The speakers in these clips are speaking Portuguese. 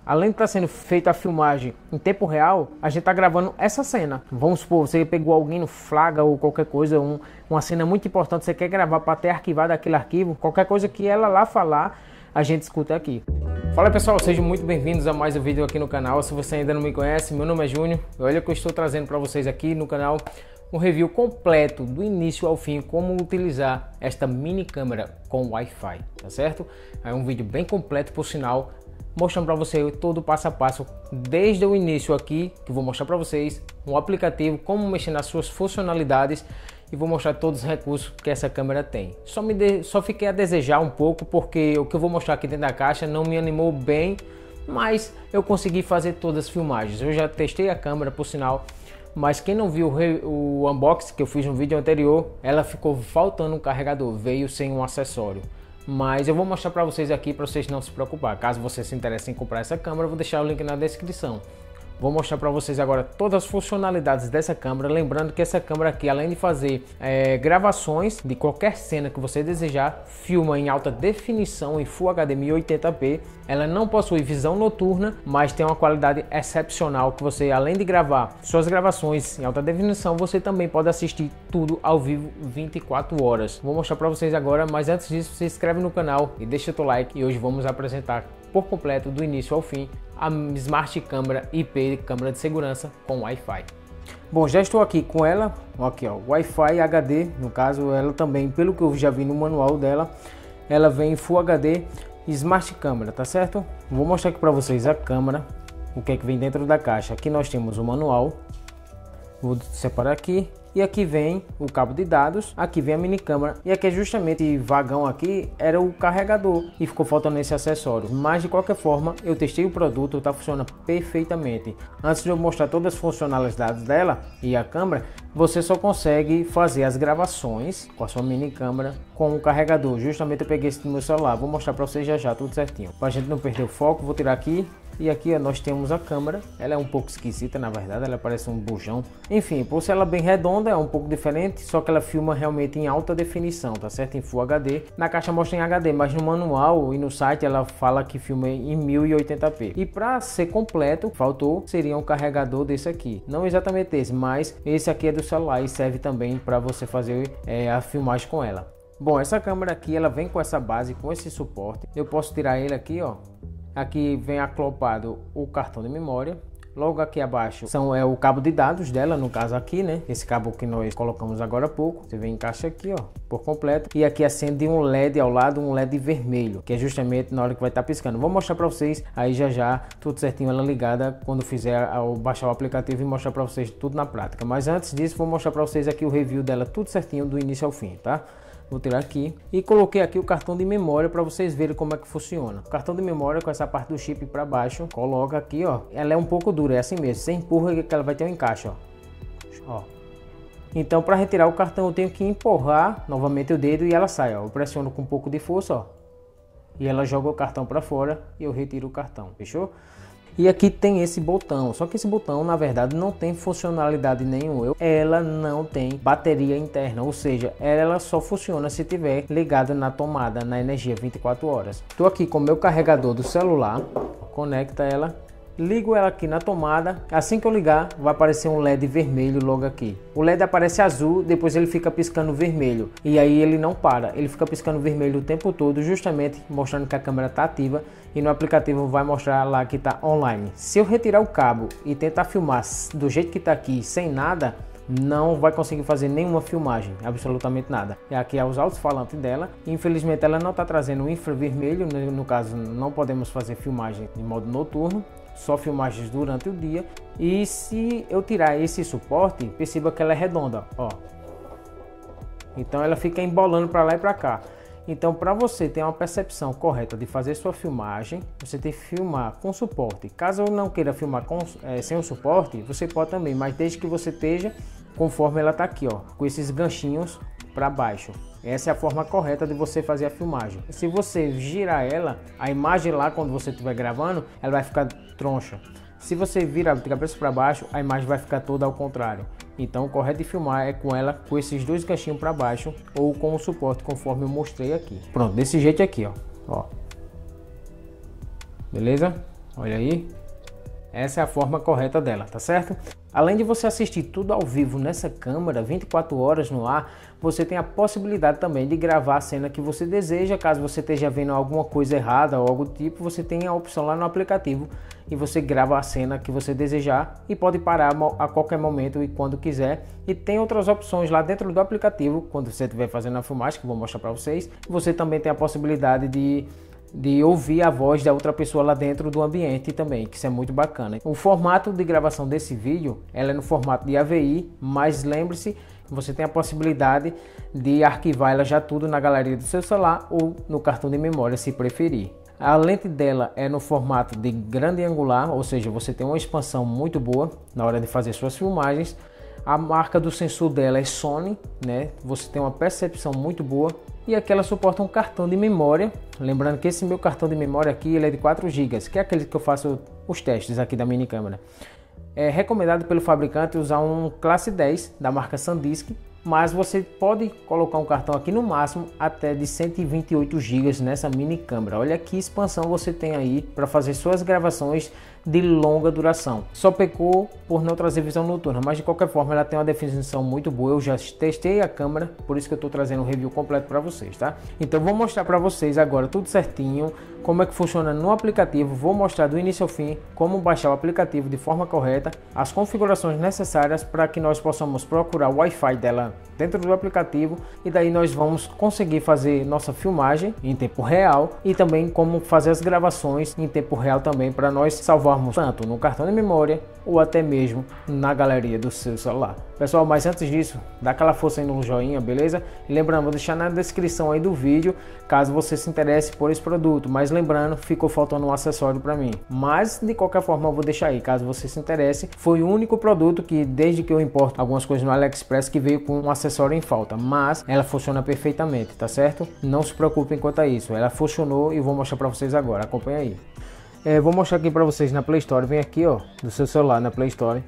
além de estar sendo feita a filmagem em tempo real, a gente está gravando essa cena. Vamos supor, você pegou alguém no flagra ou qualquer coisa, uma cena muito importante, você quer gravar para ter arquivado aquele arquivo, qualquer coisa que ela lá falar, a gente escuta aqui. Fala pessoal, sejam muito bem-vindos a mais um vídeo aqui no canal. Se você ainda não me conhece, meu nome é Júnior. Olha que eu estou trazendo para vocês aqui no canal um review completo do início ao fim, como utilizar esta mini câmera com Wi-Fi, tá certo? É um vídeo bem completo, por sinal, mostrando para você todo o passo a passo, desde o início aqui, que vou mostrar para vocês um aplicativo, como mexer nas suas funcionalidades, e vou mostrar todos os recursos que essa câmera tem. Só fiquei a desejar um pouco, porque o que eu vou mostrar aqui dentro da caixa não me animou bem, mas eu consegui fazer todas as filmagens. Eu já testei a câmera, por sinal, mas quem não viu o unboxing que eu fiz no vídeo anterior, ela ficou faltando um carregador, veio sem um acessório. Mas eu vou mostrar para vocês aqui, para vocês não se preocupar. Caso você se interesse em comprar essa câmera, eu vou deixar o link na descrição. Vou mostrar para vocês agora todas as funcionalidades dessa câmera, lembrando que essa câmera aqui, além de fazer gravações de qualquer cena que você desejar, filma em alta definição em Full HD 1080p, ela não possui visão noturna, mas tem uma qualidade excepcional que você, além de gravar suas gravações em alta definição, você também pode assistir tudo ao vivo 24 horas. Vou mostrar para vocês agora, mas antes disso, se inscreve no canal e deixa o teu like, e hoje vamos apresentar por completo, do início ao fim, a Smart Câmera IP, câmera de segurança com Wi-Fi. Bom, já estou aqui com ela, aqui ó, Wi-Fi HD, no caso ela também, pelo que eu já vi no manual dela, ela vem Full HD Smart Câmera, tá certo? Vou mostrar aqui para vocês a câmera, o que é que vem dentro da caixa. Aqui nós temos o manual, vou separar aqui. E aqui vem o cabo de dados, aqui vem a mini câmera, e aqui é justamente vagão aqui era o carregador e ficou faltando esse acessório, mas de qualquer forma eu testei o produto, tá funcionando perfeitamente. Antes de eu mostrar todas as funcionalidades dela e a câmera, você só consegue fazer as gravações com a sua mini câmera com o carregador. Justamente eu peguei esse do meu celular, vou mostrar para vocês já tudo certinho. Para a gente não perder o foco, vou tirar aqui. E aqui ó, nós temos a câmera, ela é um pouco esquisita na verdade, ela parece um bujão. Enfim, por ser ela bem redonda, é um pouco diferente, só que ela filma realmente em alta definição, tá certo? Em Full HD. Na caixa mostra em HD, mas no manual e no site ela fala que filma em 1080p. E para ser completo, faltou, seria um carregador desse aqui. Não exatamente esse, mas esse aqui é do celular e serve também para você fazer a filmagem com ela. Bom, essa câmera aqui, ela vem com essa base, com esse suporte. Eu posso tirar ele aqui, ó. Aqui vem acopado o cartão de memória. Logo aqui abaixo é o cabo de dados dela, no caso aqui, né? Esse cabo que nós colocamos agora há pouco. Você vem encaixa aqui, ó, por completo. E aqui acende um LED ao lado, um LED vermelho, que é justamente na hora que vai estar piscando. Vou mostrar para vocês aí já tudo certinho, ela ligada quando fizer ao baixar o aplicativo e mostrar para vocês tudo na prática. Mas antes disso, vou mostrar para vocês aqui o review dela, tudo certinho do início ao fim, tá? Vou tirar aqui e coloquei aqui o cartão de memória para vocês verem como é que funciona. O cartão de memória com essa parte do chip para baixo, coloca aqui, ó. Ela é um pouco dura, é assim mesmo. Você empurra que ela vai ter um encaixe, ó. Então para retirar o cartão eu tenho que empurrar novamente o dedo e ela sai, ó. Eu pressiono com um pouco de força, ó. E ela joga o cartão para fora e eu retiro o cartão, fechou? E aqui tem esse botão, só que esse botão na verdade não tem funcionalidade nenhuma. Ela não tem bateria interna, ou seja, ela só funciona se tiver ligada na tomada, na energia 24 horas. Estou aqui com o meu carregador do celular, conecta ela, ligo ela aqui na tomada. Assim que eu ligar, vai aparecer um LED vermelho logo aqui. O LED aparece azul, depois ele fica piscando vermelho. E aí ele não para, ele fica piscando vermelho o tempo todo, justamente mostrando que a câmera está ativa. E no aplicativo vai mostrar lá que está online. Se eu retirar o cabo e tentar filmar do jeito que está aqui, sem nada, não vai conseguir fazer nenhuma filmagem, absolutamente nada. E aqui é os alto-falantes dela. Infelizmente ela não está trazendo o infravermelho, no caso não podemos fazer filmagem de modo noturno, só filmagens durante o dia. E se eu tirar esse suporte, perceba que ela é redonda, ó. Então ela fica embolando para lá e para cá. Então, para você ter uma percepção correta de fazer sua filmagem, você tem que filmar com suporte. Caso eu não queira filmar sem o suporte, você pode também, mas desde que você esteja conforme ela está aqui, ó, com esses ganchinhos para baixo. Essa é a forma correta de você fazer a filmagem. Se você girar ela, a imagem lá quando você estiver gravando, ela vai ficar troncha. Se você virar de cabeça para baixo, a imagem vai ficar toda ao contrário. Então o correto de filmar é com ela com esses dois ganchinhos para baixo ou com o suporte conforme eu mostrei aqui. Pronto, desse jeito aqui, ó. Beleza? Olha aí. Essa é a forma correta dela, tá certo? Além de você assistir tudo ao vivo nessa câmera, 24 horas no ar, você tem a possibilidade também de gravar a cena que você deseja. Caso você esteja vendo alguma coisa errada ou algo do tipo, você tem a opção lá no aplicativo e você grava a cena que você desejar e pode parar a qualquer momento e quando quiser. E tem outras opções lá dentro do aplicativo, quando você estiver fazendo a filmagem, que eu vou mostrar para vocês. Você também tem a possibilidade de ouvir a voz da outra pessoa lá dentro do ambiente também, que isso é muito bacana. O formato de gravação desse vídeo, ela é no formato de AVI, mas lembre-se, você tem a possibilidade de arquivar ela já tudo na galeria do seu celular ou no cartão de memória, se preferir. A lente dela é no formato de grande angular, ou seja, você tem uma expansão muito boa na hora de fazer suas filmagens. A marca do sensor dela é Sony, né? Você tem uma percepção muito boa. E aqui ela suporta um cartão de memória. Lembrando que esse meu cartão de memória aqui ele é de 4 GB, que é aquele que eu faço os testes aqui da mini câmera. É recomendado pelo fabricante usar um classe 10 da marca SanDisk, mas você pode colocar um cartão aqui no máximo até de 128 GB nessa mini câmera. Olha que expansão você tem aí para fazer suas gravações de longa duração. Só pecou por não trazer visão noturna, mas de qualquer forma ela tem uma definição muito boa. Eu já testei a câmera, por isso que eu estou trazendo um review completo para vocês, tá? Então vou mostrar para vocês agora tudo certinho, como é que funciona no aplicativo. Vou mostrar do início ao fim como baixar o aplicativo de forma correta, as configurações necessárias para que nós possamos procurar o Wi-Fi dela dentro do aplicativo, e daí nós vamos conseguir fazer nossa filmagem em tempo real e também como fazer as gravações em tempo real também, para nós salvarmos tanto no cartão de memória ou até mesmo na galeria do seu celular. Pessoal, mas antes disso, dá aquela força aí no joinha, beleza? E lembrando, vou deixar na descrição aí do vídeo, caso você se interesse por esse produto, mas lembrando, ficou faltando um acessório para mim. Mas de qualquer forma eu vou deixar aí, caso você se interesse. Foi o único produto que desde que eu importo algumas coisas no AliExpress que veio com um acessório em falta, mas ela funciona perfeitamente, tá certo? Não se preocupem quanto a isso, ela funcionou e vou mostrar para vocês agora, acompanha aí. Vou mostrar aqui para vocês na Play Store, vem aqui ó, do seu celular na Play Store.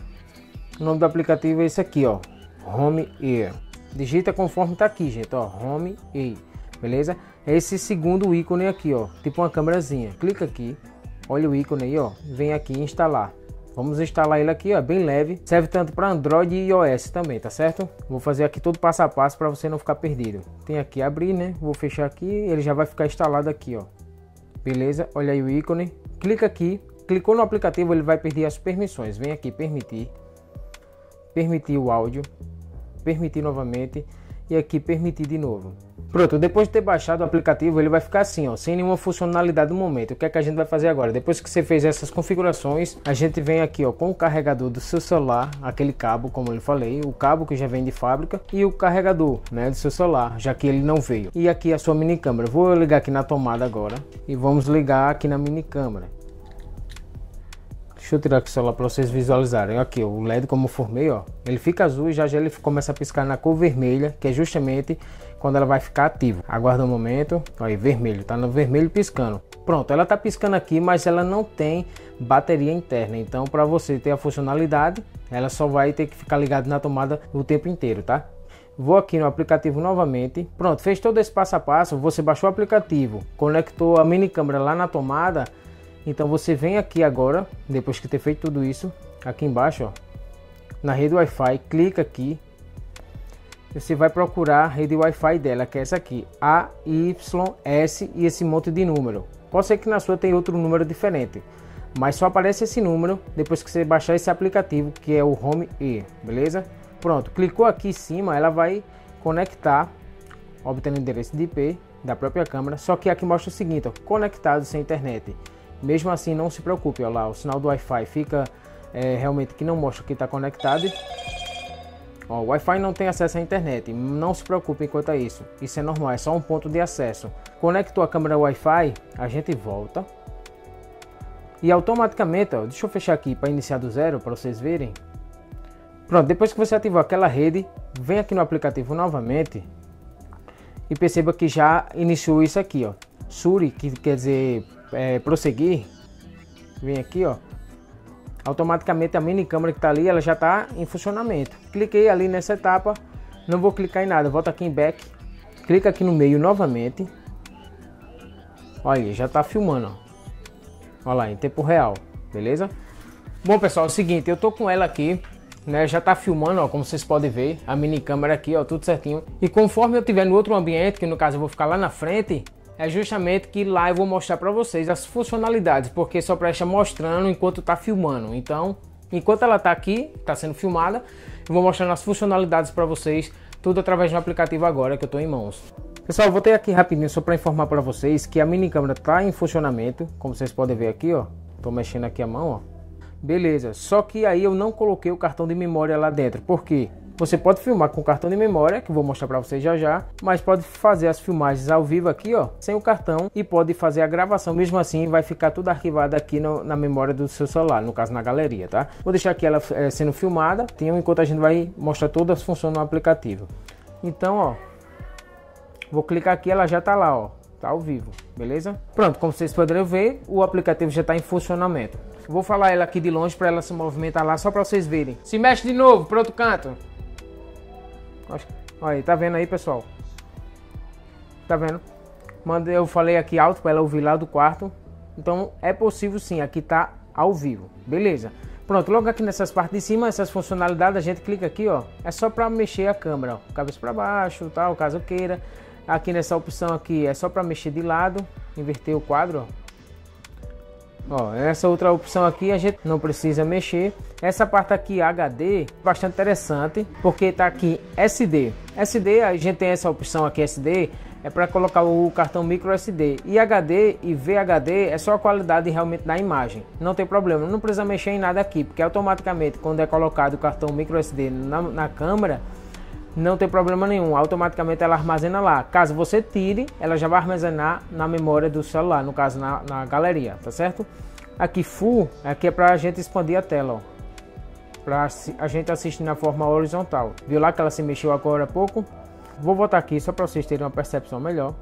O nome do aplicativo é esse aqui ó, Home Air. Digita conforme tá aqui, gente, ó, Home Air, beleza? É esse segundo ícone aqui ó, tipo uma câmerazinha. Clica aqui, olha o ícone aí ó, vem aqui instalar. Vamos instalar ele aqui, ó, bem leve. Serve tanto para Android e iOS também, tá certo? Vou fazer aqui todo passo a passo para você não ficar perdido. Tem aqui abrir, né? Vou fechar aqui, ele já vai ficar instalado aqui, ó. Beleza? Olha aí o ícone. Clica aqui, clicou no aplicativo, ele vai pedir as permissões. Vem aqui permitir. Permitir o áudio. Permitir novamente. E aqui permitir de novo. Pronto, depois de ter baixado o aplicativo, ele vai ficar assim, ó, sem nenhuma funcionalidade no momento. O que é que a gente vai fazer agora? Depois que você fez essas configurações, a gente vem aqui, ó, com o carregador do seu celular, aquele cabo, como eu falei, o cabo que já vem de fábrica, e o carregador, né, do seu celular, já que ele não veio. E aqui a sua mini câmera. Vou ligar aqui na tomada agora e vamos ligar aqui na mini câmera. Deixa eu tirar aqui o celular para vocês visualizarem. Aqui, ó, o LED como eu formei, ó, ele fica azul e já ele começa a piscar na cor vermelha, que é justamente quando ela vai ficar ativa. Aguarda um momento, aí vermelho, tá no vermelho piscando. Pronto, ela tá piscando aqui, mas ela não tem bateria interna. Então, para você ter a funcionalidade, ela só vai ter que ficar ligada na tomada o tempo inteiro, tá? Vou aqui no aplicativo novamente. Pronto, fez todo esse passo a passo. Você baixou o aplicativo, conectou a mini câmera lá na tomada. Então você vem aqui agora, depois que ter feito tudo isso, aqui embaixo, ó, na rede Wi-Fi, clica aqui. Você vai procurar a rede Wi-Fi dela, que é essa aqui, AYS e esse monte de número. Pode ser que na sua tenha outro número diferente, mas só aparece esse número depois que você baixar esse aplicativo, que é o Home Air, beleza? Pronto, clicou aqui em cima, ela vai conectar, obtendo o endereço de IP da própria câmera, só que aqui mostra o seguinte, ó, conectado sem internet. Mesmo assim, não se preocupe, ó lá, o sinal do Wi-Fi fica realmente que não mostra que está conectado. Ó, o Wi-Fi não tem acesso à internet, não se preocupe quanto a isso. Isso é normal, é só um ponto de acesso. Conectou a câmera Wi-Fi, a gente volta. E automaticamente, ó, deixa eu fechar aqui para iniciar do zero, para vocês verem. Pronto, depois que você ativou aquela rede, vem aqui no aplicativo novamente. E perceba que já iniciou isso aqui, ó. Suri, que quer dizer prosseguir. Vem aqui, ó. Automaticamente a mini câmera que está ali, ela já está em funcionamento. Cliquei ali nessa etapa, não vou clicar em nada, volta aqui em back, clica aqui no meio novamente. Olha, já está filmando, ó. Olha lá, em tempo real, beleza? Bom, pessoal, é o seguinte, eu tô com ela aqui, né? Já tá filmando, ó, como vocês podem ver, a mini câmera aqui, ó, tudo certinho. E conforme eu tiver no outro ambiente, que no caso eu vou ficar lá na frente, é justamente que lá eu vou mostrar para vocês as funcionalidades, porque só presta mostrando enquanto tá filmando. Então, enquanto ela tá aqui, tá sendo filmada, eu vou mostrando as funcionalidades para vocês, tudo através do aplicativo agora que eu tô em mãos. Pessoal, eu voltei aqui rapidinho só para informar para vocês que a mini câmera tá em funcionamento, como vocês podem ver aqui, ó. Tô mexendo aqui a mão, ó. Beleza, só que aí eu não coloquei o cartão de memória lá dentro. Por quê? Você pode filmar com o cartão de memória, que eu vou mostrar para vocês já já, mas pode fazer as filmagens ao vivo aqui, ó, sem o cartão, e pode fazer a gravação. Mesmo assim, vai ficar tudo arquivado aqui na memória do seu celular, no caso na galeria, tá? Vou deixar aqui ela sendo filmada, enquanto a gente vai mostrar todas as funções do aplicativo. Então, ó, vou clicar aqui, ela já tá lá, ó, tá ao vivo, beleza? Pronto, como vocês poderão ver, o aplicativo já está em funcionamento. Vou falar ela aqui de longe para ela se movimentar lá, só para vocês verem. Se mexe de novo para outro canto. Olha aí, tá vendo aí, pessoal? Tá vendo? Eu falei aqui alto para ela ouvir lá do quarto. Então é possível sim, aqui tá ao vivo, beleza? Pronto, logo aqui nessas partes de cima, essas funcionalidades, a gente clica aqui, ó. É só para mexer a câmera, ó, cabeça para baixo, tal, caso queira. Aqui nessa opção aqui é só para mexer de lado, inverter o quadro, ó. Ó, essa outra opção aqui a gente não precisa mexer. Essa parte aqui HD, bastante interessante, porque tá aqui SD. SD, a gente tem essa opção aqui SD, é para colocar o cartão micro SD. E HD e VHD é só a qualidade realmente da imagem. Não tem problema, não precisa mexer em nada aqui, porque automaticamente quando é colocado o cartão micro SD na câmera, não tem problema nenhum, automaticamente ela armazena lá. Caso você tire, ela já vai armazenar na memória do celular, no caso na galeria, tá certo? Aqui Full, aqui é pra gente expandir a tela, ó, pra a gente assistir na forma horizontal. Viu lá que ela se mexeu agora há pouco? Vou botar aqui só para vocês terem uma percepção melhor.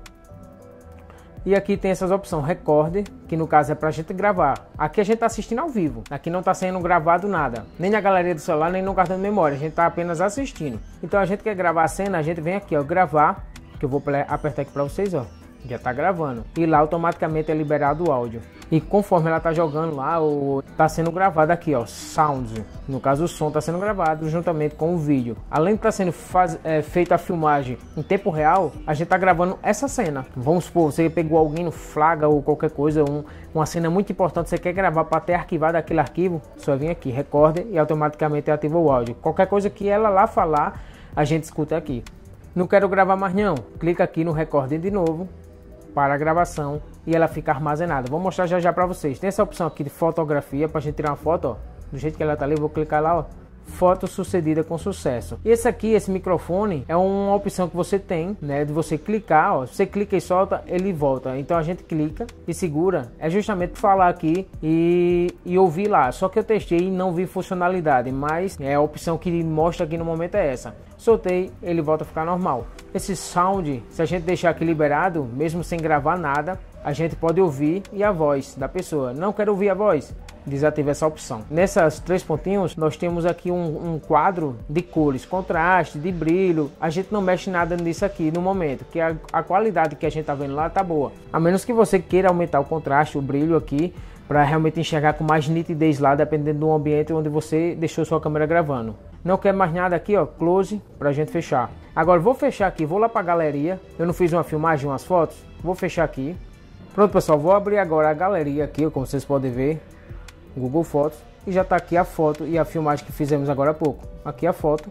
E aqui tem essas opções, Record, que no caso é pra gente gravar. Aqui a gente tá assistindo ao vivo, aqui não tá sendo gravado nada, nem na galeria do celular, nem no cartão de memória, a gente tá apenas assistindo. Então a gente quer gravar a cena, a gente vem aqui, ó, gravar, que eu vou apertar aqui pra vocês, ó. Já tá gravando. E lá automaticamente é liberado o áudio. E conforme ela tá jogando lá, tá sendo gravado aqui, ó, sound. No caso o som tá sendo gravado juntamente com o vídeo. Além de estar sendo feita a filmagem em tempo real, a gente tá gravando essa cena. Vamos supor, você pegou alguém no flagra ou qualquer coisa, uma cena muito importante, você quer gravar para ter arquivado aquele arquivo, só vem aqui, recorde e automaticamente ativa o áudio. Qualquer coisa que ela lá falar, a gente escuta aqui. Não quero gravar mais não, clica aqui no recorde de novo para a gravação e ela fica armazenada. Vou mostrar já já para vocês. Tem essa opção aqui de fotografia para a gente tirar uma foto, ó, do jeito que ela tá ali. Eu vou clicar lá, ó, foto sucedida com sucesso. E esse microfone é uma opção que você tem, né, de você clicar, ó, você clica e solta, ele volta. Então a gente clica e segura, é justamente para falar aqui e ouvir lá. Só que eu testei e não vi funcionalidade, mas a opção que mostra aqui no momento é essa. Soltei, ele volta a ficar normal. Esse sound, se a gente deixar aqui liberado, mesmo sem gravar nada, a gente pode ouvir e a voz da pessoa. Não quero ouvir a voz, desative essa opção. Nessas três pontinhos nós temos aqui um quadro de cores, contraste, de brilho. A gente não mexe nada nisso aqui no momento, que a qualidade que a gente tá vendo lá tá boa. A menos que você queira aumentar o contraste, o brilho aqui, para realmente enxergar com mais nitidez lá, dependendo do ambiente onde você deixou sua câmera gravando. Não quer mais nada aqui, ó, close, pra gente fechar. Agora vou fechar aqui, vou lá pra galeria. Eu não fiz uma filmagem, umas fotos, vou fechar aqui. Pronto, pessoal, vou abrir agora a galeria aqui, como vocês podem ver, Google Fotos, e já tá aqui a foto e a filmagem que fizemos agora há pouco. Aqui a foto,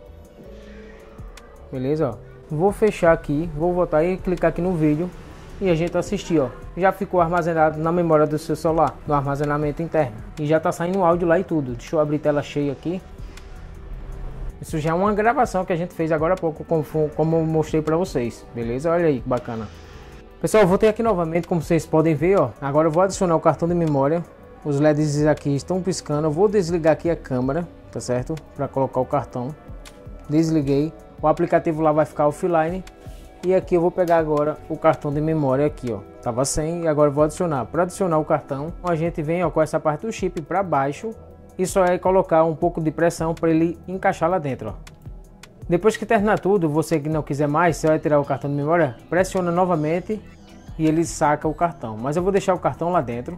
beleza, ó. Vou fechar aqui, vou voltar e clicar aqui no vídeo e a gente assistir, ó. Já ficou armazenado na memória do seu celular, no armazenamento interno, e já tá saindo o áudio lá e tudo. Deixa eu abrir tela cheia aqui. Isso já é uma gravação que a gente fez agora há pouco, como eu mostrei para vocês, beleza? Olha aí que bacana. Pessoal, eu voltei aqui novamente, como vocês podem ver, ó. Agora eu vou adicionar o cartão de memória. Os LEDs aqui estão piscando. Eu vou desligar aqui a câmera, tá certo? Para colocar o cartão. Desliguei. O aplicativo lá vai ficar offline. E aqui eu vou pegar agora o cartão de memória aqui, ó. Tava sem e agora eu vou adicionar. Para adicionar o cartão, a gente vem, ó, com essa parte do chip para baixo. E só é colocar um pouco de pressão para ele encaixar lá dentro, ó. Depois que terminar tudo, você que não quiser mais, você vai tirar o cartão de memória, pressiona novamente e ele saca o cartão. Mas eu vou deixar o cartão lá dentro,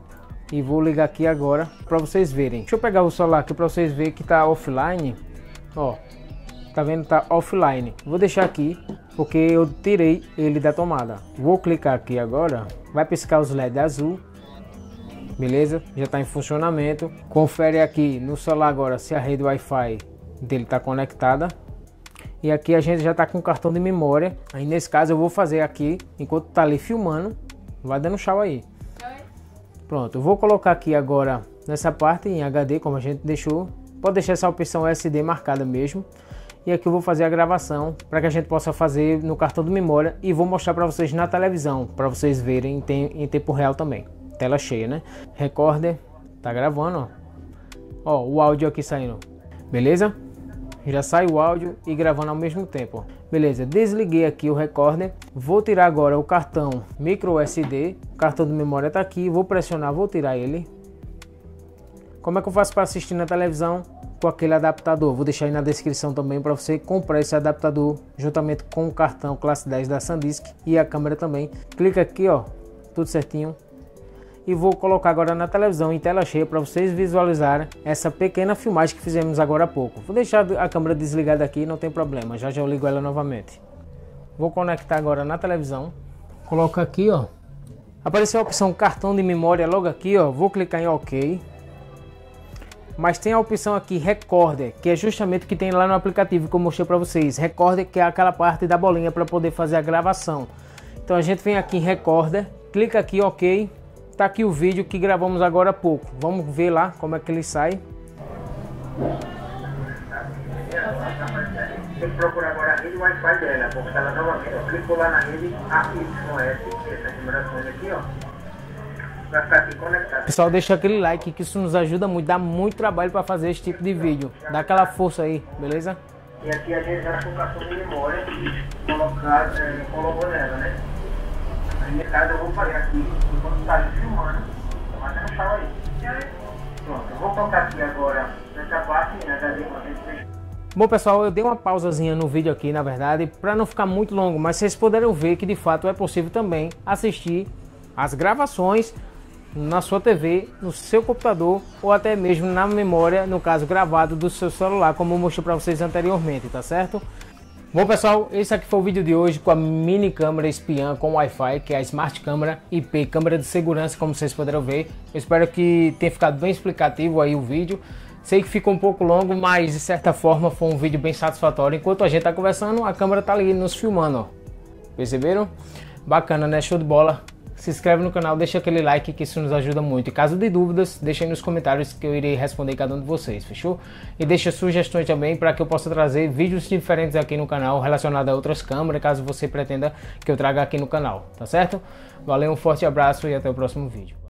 e vou ligar aqui agora para vocês verem. Deixa eu pegar o celular aqui para vocês verem que tá offline. Ó, tá vendo? Tá offline. Vou deixar aqui porque eu tirei ele da tomada. Vou clicar aqui agora, vai piscar os LED azul. Beleza? Já está em funcionamento. Confere aqui no celular agora se a rede Wi-Fi dele está conectada. E aqui a gente já está com cartão de memória. Aí nesse caso eu vou fazer aqui, enquanto tá ali filmando, vai dando tchau aí. Pronto, eu vou colocar aqui agora nessa parte em HD, como a gente deixou. Pode deixar essa opção SD marcada mesmo. E aqui eu vou fazer a gravação para que a gente possa fazer no cartão de memória. E vou mostrar para vocês na televisão, para vocês verem em tempo real também. Tela cheia, né? Recorder, tá gravando, ó. Ó, o áudio aqui saindo. Beleza? Já sai o áudio e gravando ao mesmo tempo. Beleza, desliguei aqui o recorder. Vou tirar agora o cartão micro SD. O cartão de memória tá aqui. Vou pressionar, vou tirar ele. Como é que eu faço para assistir na televisão? Com aquele adaptador. Vou deixar aí na descrição também para você comprar esse adaptador juntamente com o cartão classe 10 da SanDisk e a câmera também. Clica aqui, ó, tudo certinho. E vou colocar agora na televisão em tela cheia para vocês visualizarem essa pequena filmagem que fizemos agora há pouco. Vou deixar a câmera desligada aqui, não tem problema, já eu ligo ela novamente. Vou conectar agora na televisão. Coloco aqui, ó. Apareceu a opção cartão de memória logo aqui, ó. Vou clicar em OK. Mas tem a opção aqui Recorder, que é justamente o que tem lá no aplicativo que eu mostrei para vocês. Recorder, que é aquela parte da bolinha para poder fazer a gravação. Então a gente vem aqui em Recorder, clica aqui OK. Tá aqui o vídeo que gravamos agora há pouco. Vamos ver lá como é que ele sai. Tem que procurar agora a rede Wi-Fi dela, porque ela novamente, eu clico lá na rede AYS, essa numeração aqui, ó. Vai ficar aqui conectado. Pessoal, deixa aquele like que isso nos ajuda muito, dá muito trabalho para fazer esse tipo de vídeo. Dá aquela força aí, beleza? E aqui a gente já com o cartão de memória colocou nela, né? Nesse caso eu vou fazer aqui, enquanto está filmando, vai dando tchau aí. Pronto, eu vou colocar aqui agora nessa parte, né, HD, como a gente fez. Bom pessoal, eu dei uma pausazinha no vídeo aqui, na verdade, para não ficar muito longo, mas vocês puderam ver que de fato é possível também assistir as gravações na sua TV, no seu computador ou até mesmo na memória, no caso gravado do seu celular, como eu mostrei para vocês anteriormente, tá certo? Bom pessoal, esse aqui foi o vídeo de hoje com a mini câmera espiã com Wi-Fi, que é a Smart Câmera IP, câmera de segurança, como vocês puderam ver. Eu espero que tenha ficado bem explicativo aí o vídeo. Sei que ficou um pouco longo, mas de certa forma foi um vídeo bem satisfatório. Enquanto a gente tá conversando, a câmera tá ali nos filmando, ó. Perceberam? Bacana, né? Show de bola. Se inscreve no canal, deixa aquele like que isso nos ajuda muito. E caso de dúvidas, deixa aí nos comentários que eu irei responder cada um de vocês, fechou? E deixa sugestões também para que eu possa trazer vídeos diferentes aqui no canal relacionados a outras câmeras, caso você pretenda que eu traga aqui no canal, tá certo? Valeu, um forte abraço e até o próximo vídeo.